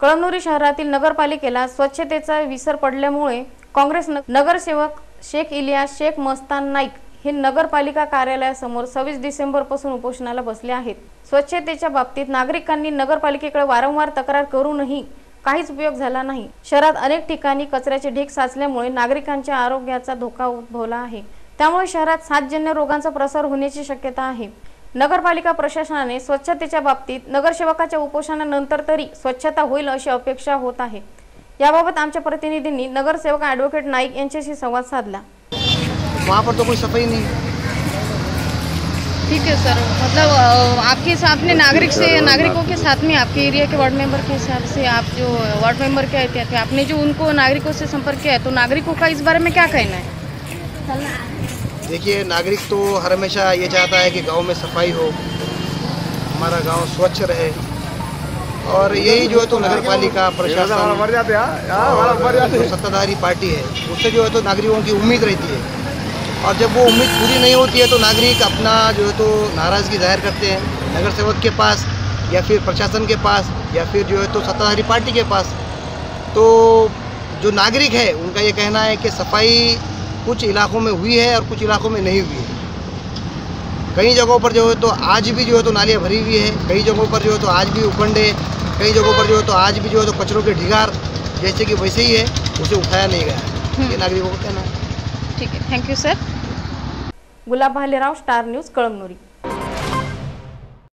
कळमनुरी शहरातील नगरपालिकेला स्वच्छतेचा विसर पडल्यामुळे काँग्रेस नगरसेवक शेख इलियास शेख मस्तान नाईक हे नगरपालिका कार्यालयासमोर 26 डिसेंबर पासून उपोषणाला बसले आहेत। स्वच्छतेच्या बाबतीत नागरिकांनी नगरपालिकेकडे वारंवार तक्रार करूनही काहीच उपयोग झाला नाही। शहरात अनेक ठिकाणी कचऱ्याचे ढीग साचल्यामुळे नागरिकांच्या आरोग्याचा धोका उद्भवला आहे। त्यामुळे शहरात साथजन्य रोगांचा प्रसार होण्याची शक्यता आहे। नगरपालिका प्रशासनाने स्वच्छतेच्या बाबतीत नगरसेवकाच्या उपोषणानंतर तरी स्वच्छता होईल अशी अपेक्षा होत आहे। याबाबत आमच्या प्रतिनिधींनी नगरसेवक ॲडव्होकेट नाईक यांच्याशी संवाद साधला। वहाँ पर तो कोई सफाई नहीं। ठीक है सर, मतलब आपके साथ में नागरिकों के साथ में आपके एरिया के वार्ड मेंबर के हिसाब से आप जो वार्ड मेंबर के थे, आपने जो उनको नागरिकों से संपर्क किया है, तो नागरिकों का इस बारे में क्या कहना है? देखिए, नागरिक तो हर हमेशा ये चाहता है कि गांव में सफाई हो, हमारा गांव स्वच्छ रहे, और यही जो है तो नगरपालिका प्रशासन जो सत्ताधारी पार्टी है उससे जो है तो नागरिकों की उम्मीद रहती है। और जब वो उम्मीद पूरी नहीं होती है तो नागरिक अपना जो है तो नाराज़गी जाहिर करते हैं नगर सेवक के पास, या फिर प्रशासन के पास, या फिर जो है तो सत्ताधारी पार्टी के पास। तो जो नागरिक है उनका ये कहना है कि सफाई कुछ इलाकों में हुई है और कुछ इलाकों में नहीं हुई है। कई जगहों पर जो है तो आज भी जो है तो नालियाँ भरी हुई है, कई जगहों पर जो है तो आज भी उपंडे, कई जगहों पर जो है तो आज भी जो है तो कचरों के ढिगार जैसे कि वैसे ही है, उसे उठाया नहीं गया। ये नागरिकों को कहना है। ठीक है, thank you sir. Gulab Bhalerao, Star News, Kalamnuri.